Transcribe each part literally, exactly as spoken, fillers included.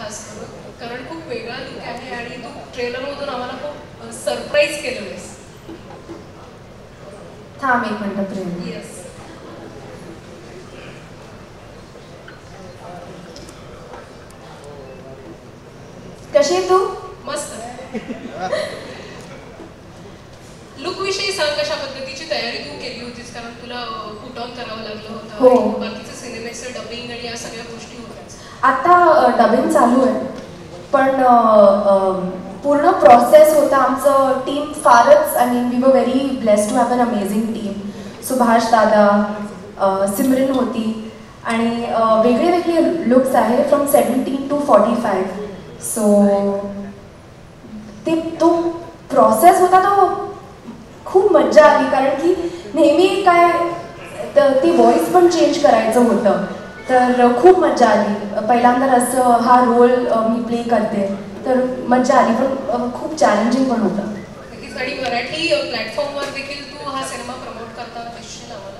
खास करून, कारण खूप वेगळा लुक आहे आणि तू ट्रेलरमधून आम्हाला खूप सरप्राईज केलेलंस. थांब एक मिनिट प्रेम. येस. कशी आहे तू? मस्त. लुक विषयी सांग, कशा पद्धतीची तयारी तू केली होतीस, कारण तुला पुट ऑन करावं लागलं होतं. हो. बाकीचं सिनेमेचं डबिंग आणि या सगळ्या गोष्टी होत्या. आता डबिंग चालू आहे, पण पूर्ण प्रोसेस होता. आमचं टीम फारच, I mean we were very blessed to have an amazing team. Subhash दादा, सिमरन होती आणि वेगळे वेगळे लुक्स आहे from seventeen to forty five. So ते तो प्रोसेस होता, तो खूप मज्जा आली, कारण की नेहमी काय ती व्हॉइस पण चेंज करायचं होतं, तर खूप मज्जा आली. पहिल्यांदा असं हा रोल मी प्ले करते, तर मज्जा आली, पण खूप चॅलेंजिंग पण होतं. आणि मराठी प्लॅटफॉर्मवर देखील तू हा सिनेमा प्रमोट करताना दिसशील आम्हाला?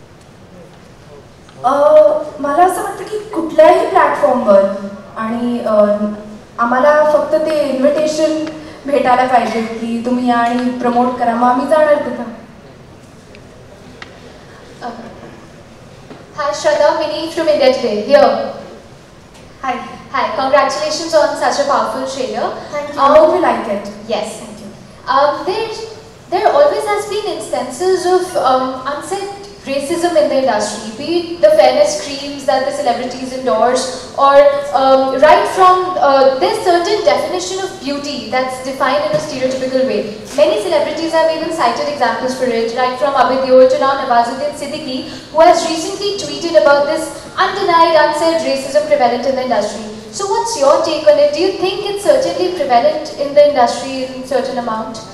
मला असं वाटतं की कुठल्याही प्लॅटफॉर्मवर, आणि आम्हाला फक्त ते इन्व्हिटेशन भेटायला पाहिजे की तुम्ही या आणि प्रमोट करा, मग आम्ही जाणार तिथं. Hi Shraddha, Mini from India Today. Here. Hi. Hi. Congratulations on such a powerful trailer. Thank you. I hope you like it. Yes. Thank you. Um, there, there always has been instances of um, unsaid racism in the industry, be it the fairness creams that the celebrities endorse, or um, right from uh, there's certain definition of beauty that's defined in a stereotypical way. Many celebrities have even cited examples for it, right from Abid Deol to now Nawazuddin Siddiqui, who has recently tweeted about this undenied, unsaid racism prevalent in the industry. So what's your take on it? Do you think it's certainly prevalent in the industry in certain amount?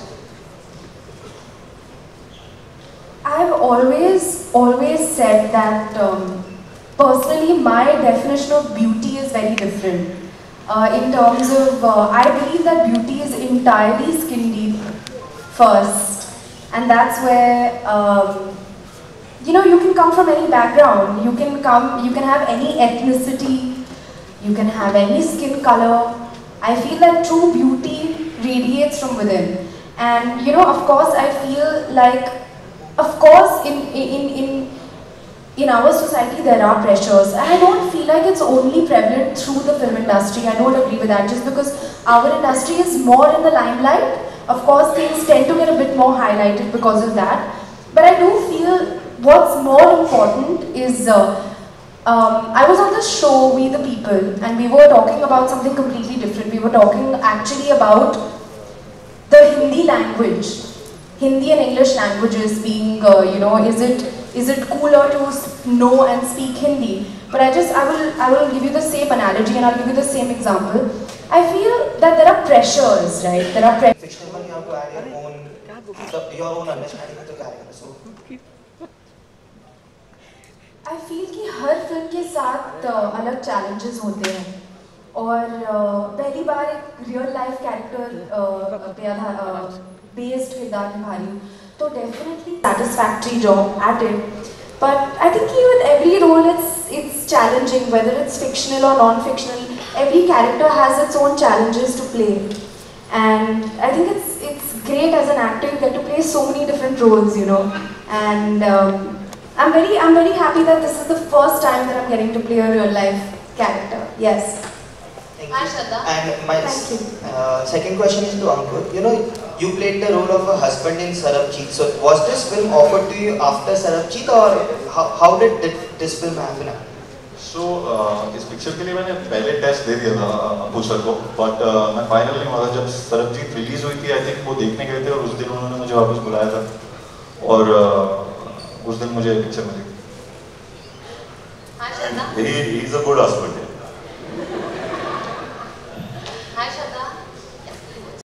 I've always, always said that um, personally my definition of beauty is very different. Uh, in terms of, uh, I believe that beauty is entirely skin deep first, and that's where, um, you know, you can come from any background, you can come, you can have any ethnicity, you can have any skin color. I feel that true beauty radiates from within, and you know, of course, I feel like, of course, in in in in our society there are pressures, and I don't feel like it's only prevalent through the film industry. I don't agree with that. Just because our industry is more in the limelight, of course, things tend to get a bit more highlighted because of that. But I do feel what's more important is, uh, um, I was on the show We the People, and we were talking about something completely different. We were talking actually about the Hindi language. Hindi and English languages being, uh, you know, is it is it cooler to know and speak Hindi? But I just, I will, I will give you the same analogy and I'll give you the same example. I feel that there are pressures, right? There are pressures. Fictional, you have to add your own, your own understanding of the character. So, I feel कि हर film के साथ अलग challenges होते हैं, और पहली बार एक real life character पे based किरदार निभा रही हूँ, तो definitely satisfactory job at it. But I think with every role it's it's challenging, whether it's fictional or non-fictional. Every character has its own challenges to play, and I think it's it's great as an actor you get to play so many different roles, you know. And um, I'm very I'm very happy that this is the first time that I'm getting to play a real life character. Yes. Thank Hi, you. Shraddha. And my Thank you. uh, second question is to Ankur. You know, you played the role of a husband in Sarabjit. So was this film offered to you after Sarabjit, or how, how did this film happen? So uh, इस picture के लिए मैंने पहले test दे दिया था Ankur sir को, but uh, मैं फाइनल नहीं हुआ था. जब सरबजीत रिलीज हुई थी, आई थिंक वो देखने गए थे, और उस दिन उन्होंने मुझे वापस बुलाया था, और uh, उस दिन मुझे पिक्चर मिली. Hi Shraddha. He he is a good husband.